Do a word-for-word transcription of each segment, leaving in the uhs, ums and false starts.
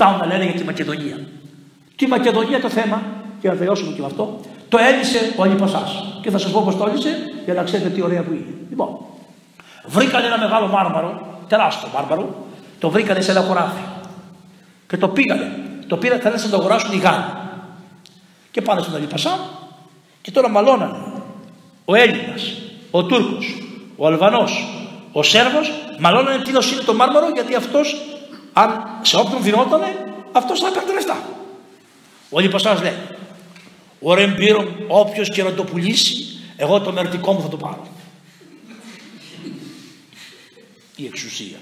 φτάνουν να λένε για τη Μακεδονία. Τη Μακεδονία το θέμα, και να τελειώσουμε και με αυτό, το έλυσε ο Αλιπασάς. Και θα σας πω πώς το έλυσε, για να ξέρετε τι ωραία που είναι. Λοιπόν, βρήκανε ένα μεγάλο μάρμαρο, τεράστιο μάρμαρο, το βρήκανε σε ένα χωράφι. Και το πήγανε, το πήραν, θέλανε να το αγοράσουν οι Γάλλοι. Και πάνε στον Αλιπασά και τώρα μαλώνανε. Ο Έλληνας, ο Τούρκος, ο Αλβανός, ο Σέρβος, μαλώνανε τι είναι το μάρμαρο, γιατί αυτός, αν σε όποιον δινότανε, αυτός θα έπαιρνε λεφτά. Ο Αλιπασάς λέει, ωραία μπύρω, όποιος και να το πουλήσει, εγώ το μερτικό μου θα το πάρω. Η εξουσία.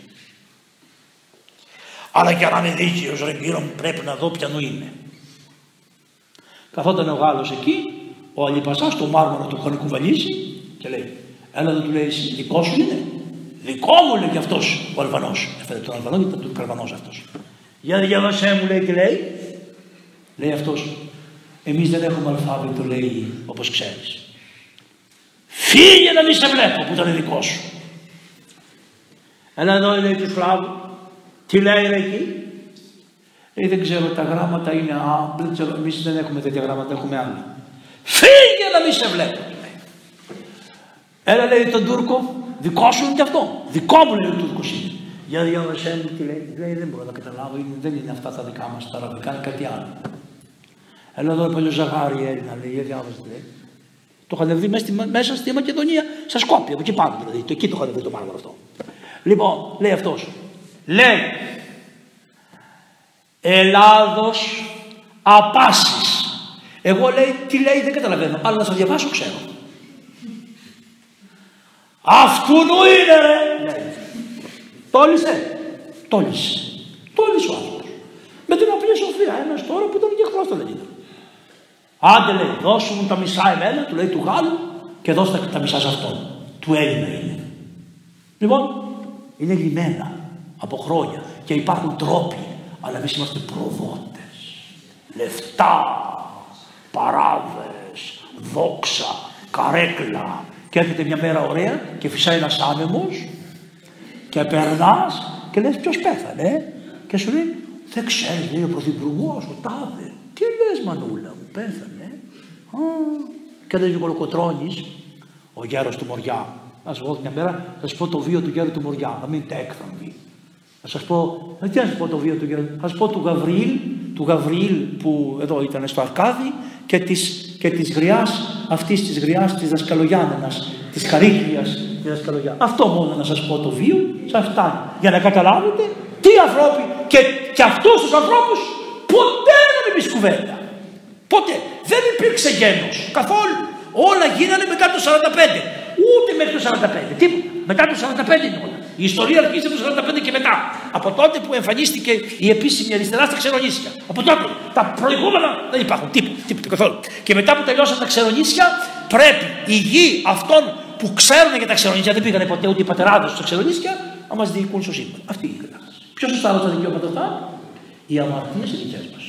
Αλλά για να είναι δίκαιος, ρε μπύρω μου, πρέπει να δω ποιανού είναι. Καθόταν ο Γάλλος εκεί, ο Αλιπασάς το μάρμαρο το είχαν κουβαλήσει και λέει, έλα δεν του λέει, εσύ δικό σου είναι. Δικό μου λέει και αυτός ο Αλβανός. Έφερε τον Αλβανό και ήταν ο Αλβανός αυτός. Για διάβασέ μου λέει και λέει, λέει αυτός, εμείς δεν έχουμε αλφάβητο λέει όπως ξέρεις. Φύγε να μην σε βλέπω που ήταν δικό σου. Έλα εδώ λέει του Σλάβου, τι λέει ρε εκεί. Λέει δεν ξέρω τα γράμματα είναι, α, δεν ξέρω, εμείς δεν έχουμε τέτοια γράμματα, έχουμε άλλα. Φύγε να μην σε βλέπω. Έλα λέει τον Τούρκο, δικό σου είναι και αυτό. Δικό μου λέει ο Τούρκος είναι. Για διάβασέ μου τι λέει. Λέει δεν μπορώ να καταλάβω, είναι, δεν είναι αυτά τα δικά μας τα αραβικά, είναι κάτι άλλο. Έλα εδώ παλιό ζαγάρι Έλληνα λέει, για διάβασέ λέει. Το είχαν βρει μέσα, μέσα στη Μακεδονία, στα Σκόπια, από εκεί πάνω δηλαδή. Το, εκεί το είχαν βρει το μάρμαρο αυτό. Λοιπόν, λέει αυτός. Λέει Ελλάδος απάσης. Εγώ λέει τι λέει δεν καταλαβαίνω, αλλά να σας διαβάσω ξέρω. Αυτού νου είναι ρε. Λέει. Τόλισε. Τόλισε. Τόλισε ο άνθρωπος. Με την απλή σοφία. Ένας τώρα που ήταν και εχθρός των Ελλήνων. Άντε λέει, δώσου μου τα μισά εμένα, του λέει του Γάλλου, και δώσ' τα, τα μισά σε αυτόν. Του Έλληνα είναι. Λοιπόν, είναι λυμμένα από χρόνια και υπάρχουν τρόποι, αλλά εμείς είμαστε προδότες. Λεφτά, παράδες, δόξα, καρέκλα. Και έρχεται μια μέρα ωραία και φυσάει ένας άνεμος και περνάς και λες ποιος πέθανε. Και σου λέει, δεν ξέρεις, λέει ο πρωθυπουργός, ο τάδε. Τι λες μανούλα μου, πέθανε. Α, και δεν κολοκοτρώνεις ο γέρος του Μοριά. Να σας πω μια μέρα, θα σας πω το βίο του γέρου του Μοριά, να μην τέκθαμβει. Θα σας πω, τι να σας πω το βίο του γέρου, θα σας πω του Γαβριήλ, του Γαβριήλ που εδώ ήταν στο Αρκάδι και της, και της γριάς, αυτής της γριάς της δασκαλογιάννενας, της Χαρίκλειας της δασκαλογιά. Αυτό μόνο να σας πω το βίο, σας φτάνει. Για να καταλάβετε τι ανθρώποι και, και αυτούς τους ανθρώπους ποτέ δεν είναι κουβέντα. Ποτέ. Δεν υπήρξε γένος καθόλου. Όλα γίνανε μετά το σαράντα πέντε. Ούτε μέχρι το σαράντα πέντε. Τίποτα. Μετά το σαράντα πέντε είναι όλα. Η ιστορία αρχίζει από το σαράντα πέντε και μετά. Από τότε που εμφανίστηκε η επίσημη αριστερά στα Ξερονήσια. Από τότε. Τα προηγούμενα δεν υπάρχουν. Τίποτα. Τίποτα καθόλου. Και μετά που τελειώσαν τα Ξερονήσια, πρέπει η γη αυτών που ξέρουν για τα Ξερονήσια, δεν πήγανε ποτέ ούτε οι πατεράδες στα Ξερονήσια, να μας διοικούν στο σύμπαν. Αυτή είναι η κατάσταση. Ποιος τους τα δικαιώματα αυτά, οι αμαρτίες οι δικές μας.